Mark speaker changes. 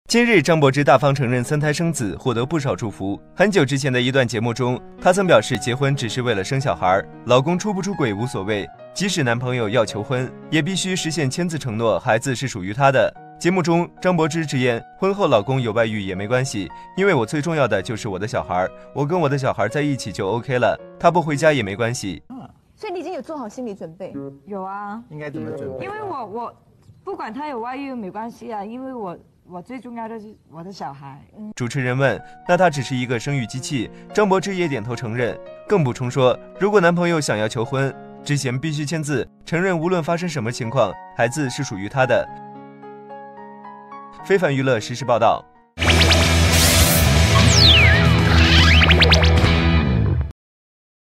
Speaker 1: 近日，张柏芝大方承认3胎生子，获得不少祝福。很久之前的一段节目中，她曾表示结婚只是为了生小孩，老公出不出轨无所谓，即使男朋友要求婚，也必须实现签字承诺，孩子是属于她的。节目中，张柏芝直言，婚后老公有外遇也没关系，因为我最重要的就是我的小孩，我跟我的小孩在一起就 OK 了，他不回家也没关系。
Speaker 2: 所以你已经有做好心理准备？
Speaker 3: 有啊。
Speaker 4: 应该怎么准备？
Speaker 3: 因为我不管他有外遇没关系啊，因为我最重要的是我的小孩。
Speaker 1: 主持人问，那他只是一个生育机器？张柏芝也点头承认，更补充说，如果男朋友想要求婚，之前必须签字，承认无论发生什么情况，孩子是属于他的。非凡娱乐实时报道。